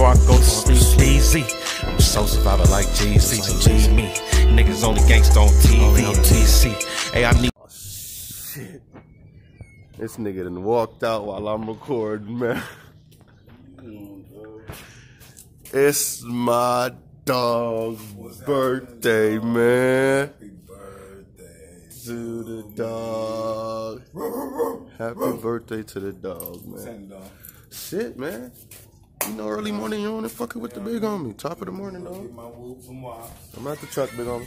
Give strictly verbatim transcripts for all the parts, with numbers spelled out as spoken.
before I go to sleep. Easy. I'm so survivor like G C. G me. Niggas only gangsta on T V on T C. Hey, I need. Oh, shit. This nigga done walked out while I'm recording, man. It's my dog's birthday, man. Happy birthday to the dog. Happy birthday to the dog, man. Shit, man. You know, early morning, you on it fucking with the big homie. Top of the morning, dog. I'm at the truck, big homie.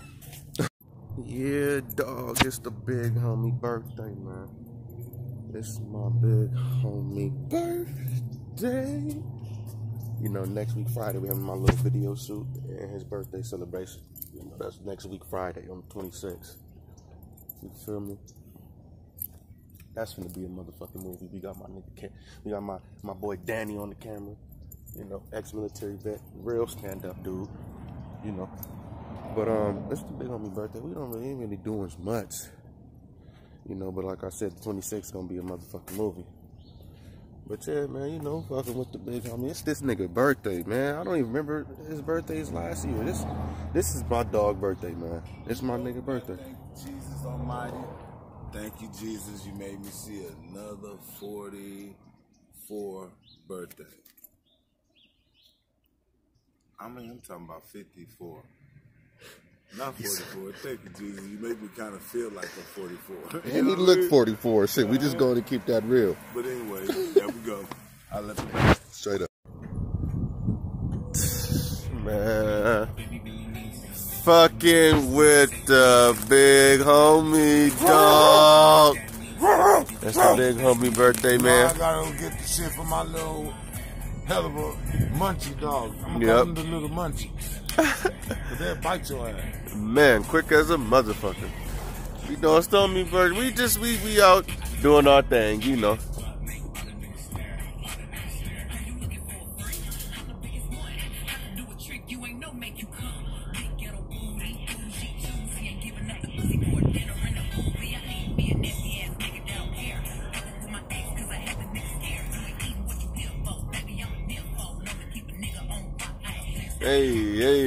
Yeah, dog, it's the big homie birthday, man. It's my big homie birthday. You know, next week Friday we having my little video shoot and his birthday celebration. You know, that's next week Friday on the twenty-sixth. You feel me? That's gonna be a motherfucking movie. We got my nigga, we got my my boy Danny on the camera. You know, ex-military vet, real stand-up dude. You know, but um, it's the big homie birthday. We don't really ain't really doing much. You know, but like I said, the twenty-sixth gonna be a motherfucking movie. But yeah, man, you know, fucking with the big homie. It's this nigga birthday, man. I don't even remember his birthday's last year. This this is my dog birthday, man. It's my nigga birthday. Thank you, Jesus Almighty. Thank you, Jesus. You made me see another forty-four birthday. I mean, I'm talking about fifty-four. Not forty-four. Thank you, Jesus. You make me kind of feel like I'm forty-four. And he look forty-four. Shit, we just going to keep that real. But anyway, there we go. I let you go. Straight up. Man. Fucking with the big homie dog. That's the big homie birthday, man. I gotta go get the shit for my little hell of a munchie dog. I'm gonna Yep. call him the little munchie. Cause they'll bite your ass. Man, quick as a motherfucker. You know, it's on me, bird. We just, we, we out doing our thing, you know. Hey,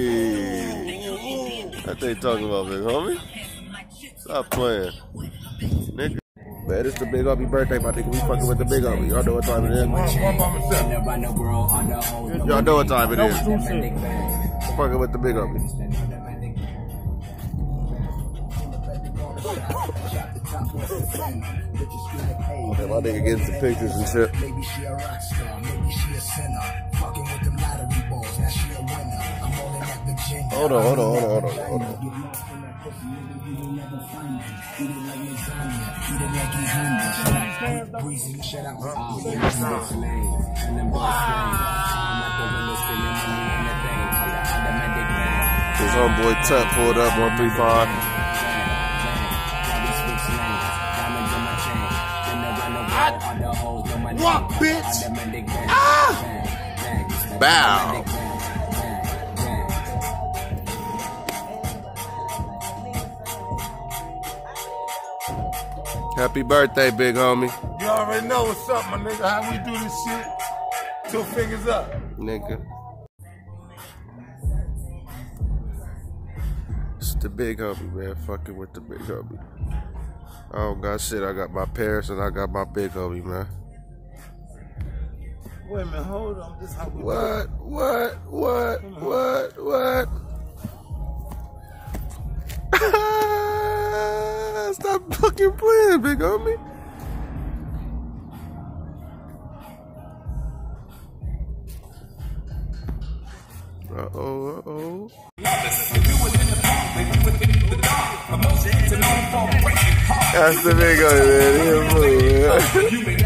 hey. What they talking about, big homie? Stop playing. Nigga. Man, it's the big homie birthday, my nigga. We fucking with the big homie. Y'all know what time it is. Y'all know what time it is. Fucking with the big homie. Okay, my nigga getting some pictures and shit. Maybe she a rock star, maybe she a sinner. Fucking with them lottery balls, now she a winner. I'm holding at the gym. Hold on, hold on, hold on, hold on, hold on. His homeboy Tap pulled up one three five. What, bitch? Ah! Bow. Happy birthday, big homie. You already know what's up, my nigga. How we do this shit? Two fingers up. Nigga. It's the big homie, man. Fucking with the big homie. I don't got shit. I got my parents and I got my big homie, man. Wait a minute, hold on. This how we What? What? What? What? What? Stop fucking playing, big homie. Uh-oh, uh-oh. That's the big homie, man. He a fool, man.